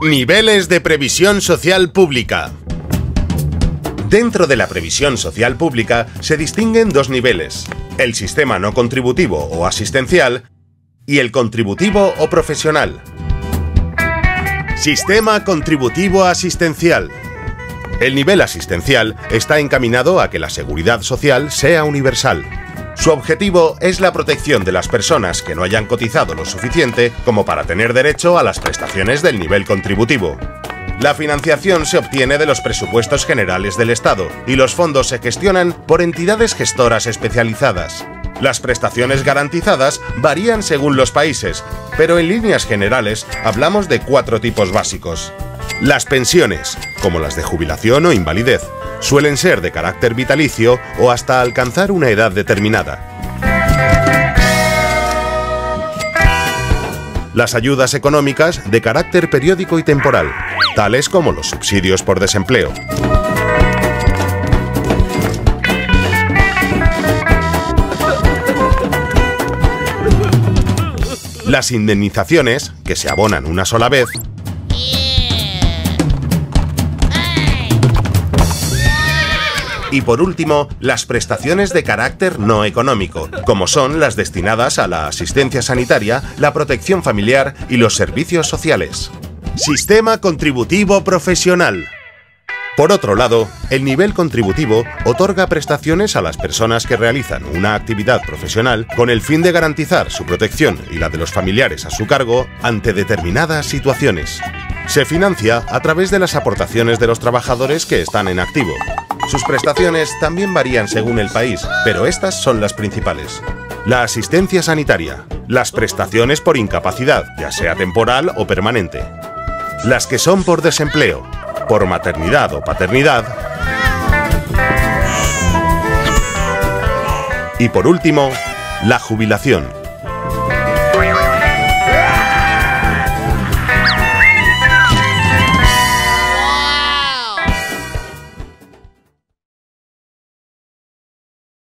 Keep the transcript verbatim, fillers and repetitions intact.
Niveles de previsión social pública. Dentro de la previsión social pública se distinguen dos niveles: el sistema no contributivo o asistencial y el contributivo o profesional. Sistema contributivo asistencial. El nivel asistencial está encaminado a que la seguridad social sea universal. Su objetivo es la protección de las personas que no hayan cotizado lo suficiente como para tener derecho a las prestaciones del nivel contributivo. La financiación se obtiene de los presupuestos generales del Estado y los fondos se gestionan por entidades gestoras especializadas. Las prestaciones garantizadas varían según los países, pero en líneas generales hablamos de cuatro tipos básicos. Las pensiones, como las de jubilación o invalidez, suelen ser de carácter vitalicio o hasta alcanzar una edad determinada. Las ayudas económicas de carácter periódico y temporal, tales como los subsidios por desempleo. Las indemnizaciones, que se abonan una sola vez. Y por último, las prestaciones de carácter no económico, como son las destinadas a la asistencia sanitaria, la protección familiar y los servicios sociales. Sistema contributivo profesional. Por otro lado, el nivel contributivo otorga prestaciones a las personas que realizan una actividad profesional con el fin de garantizar su protección y la de los familiares a su cargo ante determinadas situaciones. Se financia a través de las aportaciones de los trabajadores que están en activo. Sus prestaciones también varían según el país, pero estas son las principales. La asistencia sanitaria, las prestaciones por incapacidad, ya sea temporal o permanente, las que son por desempleo, por maternidad o paternidad, y por último, la jubilación.